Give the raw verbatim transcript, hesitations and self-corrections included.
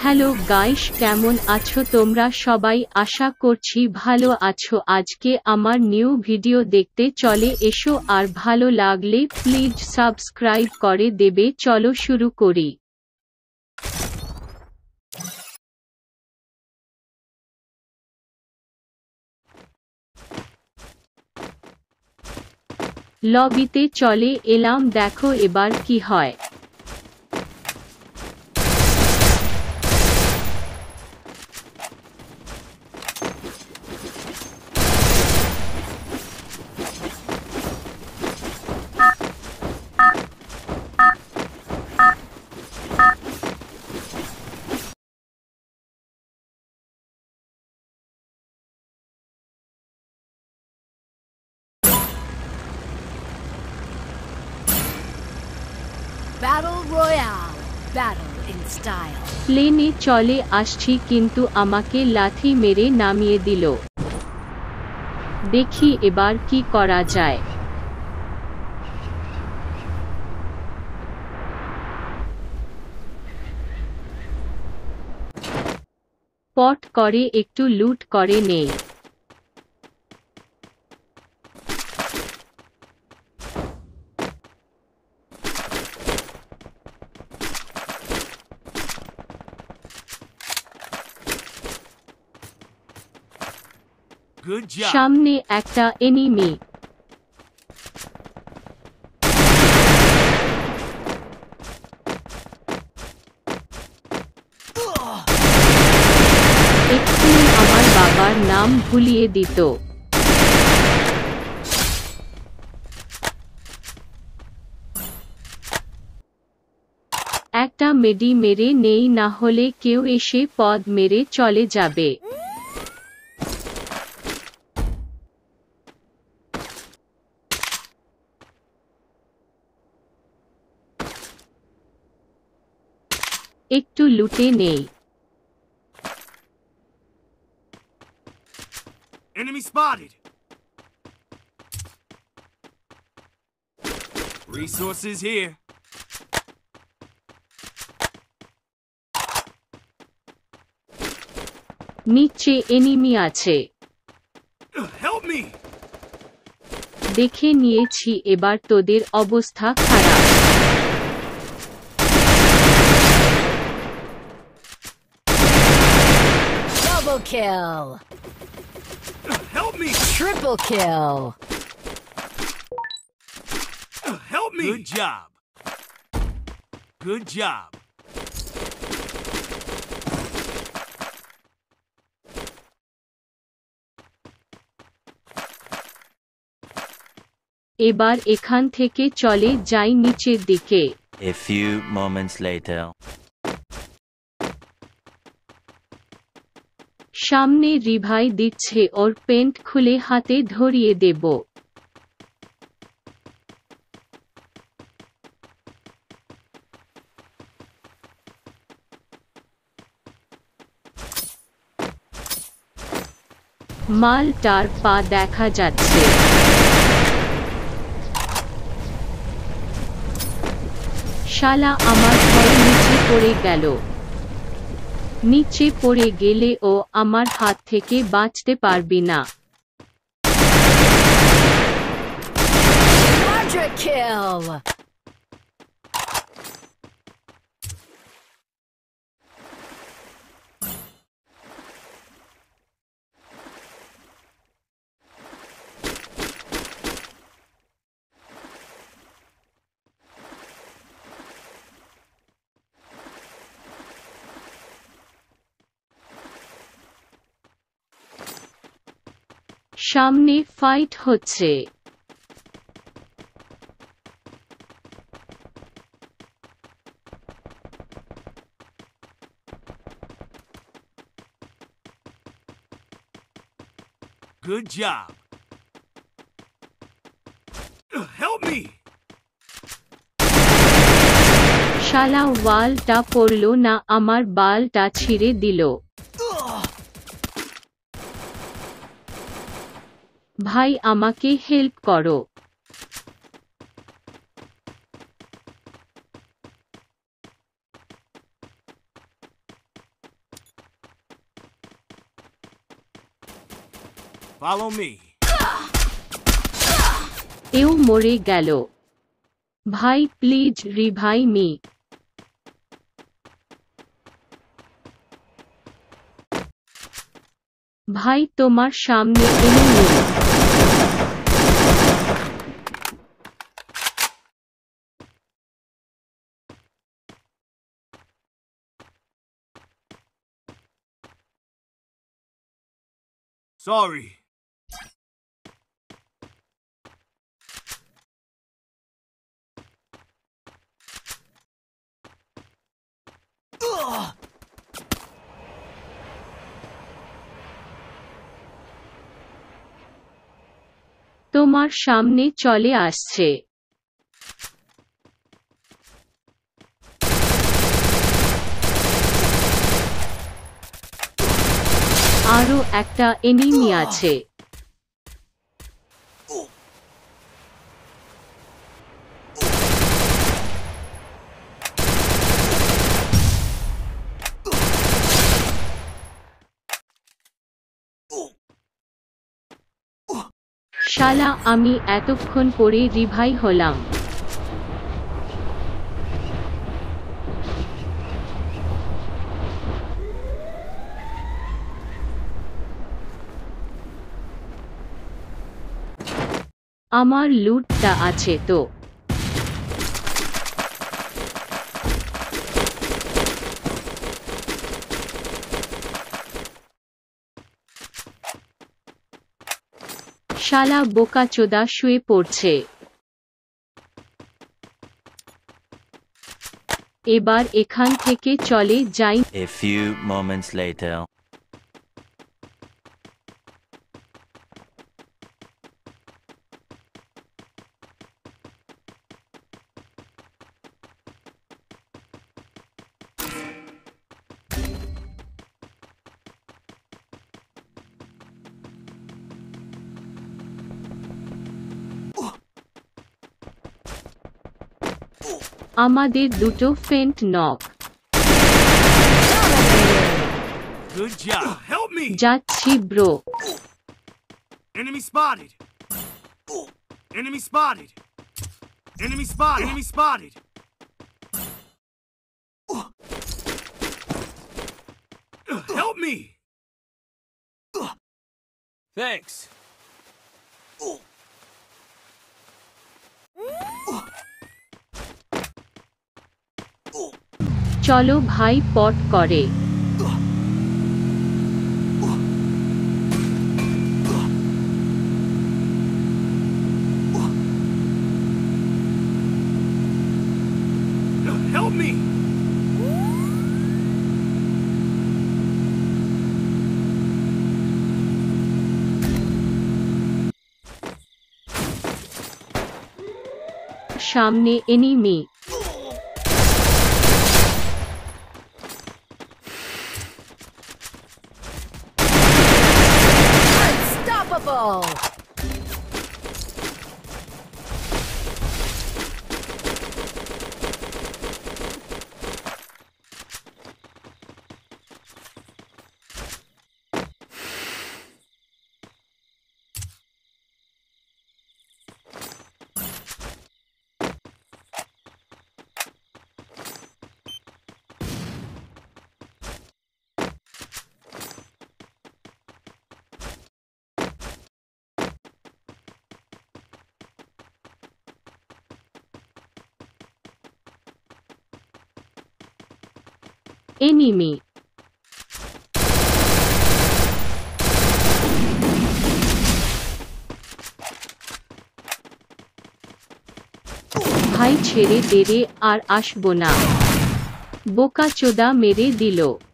Hello guys, কেমন আছো তোমরা সবাই? আশা করছি ভালো আছো। আজকে আমার নিউ ভিডিও দেখতে চলে এসো, আর ভালো লাগলে প্লিজ সাবস্ক্রাইব করে দেবে। চলো শুরু করি। লবিতে চলে এলাম, দেখো এবার কি হয়। Battle Royale, battle in style. প্লেনে চলে আসছি, কিন্তু আমাকে লাথি মেরে নামিয়ে দিল। দেখি এবার কি করা যায়। পট করে একটু লুট করে নেই। Good job. সামনে একটা এনিমি। এক্ষুনি আমার বাবার নাম ভুলিয়ে দিত। একটা মেডি মেরে নেই, না হলে কেউ এসে পদ মেরে চলে যাবে। একটু লুটে নেই। Enemy spotted. Resources here. নিচে এনিমি আছে। Help me. দেখে নিয়েছি, এবার তোদের অবস্থা খারাপ। Double kill. Help me. Triple kill. Help me. Good job. Good job. এবার এখান থেকে চলে যাই নিচের দিকে। A few moments later. সামনে রিভাই দিচ্ছে, ওর পেন্ট খুলে হাতে ধরিয়ে দেব। মালটার পা দেখা যাচ্ছে। শালা আমার ভয় নিচে পড়ে গেল। নিচে পড়ে গেলে ও আমার হাত থেকে বাঁচতে পারবি না। Quadra kill. সামনে ফাইট হচ্ছে। Good job. Help me. শালা ওয়ালটা পড়লো না, আমার বালটা ছিঁড়ে দিল। ভাই আমাকে হেল্প করো। Follow me. এও মরে গেল। ভাই প্লিজ রিভাই মি। ভাই তোমার সামনে এনিমি। Sorry. তোমার সামনে চলে আসছে। আরো একটা এনিমি আছে। শালা আমি এতক্ষণ পরে রিভাই হলাম। আমার লুটটা আছে তো? শালা বোকাচোদা শুয়ে পড়ছে। এবার এখান থেকে চলে যাই। A few moments later. আমাদের দুটো ফেন্ট knock. Good job. Help me. যাচ্ছি bro. Enemy spotted. Enemy spotted. Enemy spotted. Enemy spotted. Help me. Thanks. চলো ভাই পট করে। Help me. সামনে এনিমি। Unstoppable! এনিমি। ভাই ছেড়ে দে রে, আর আসবো না। বোকাচোদা মেরে দিল।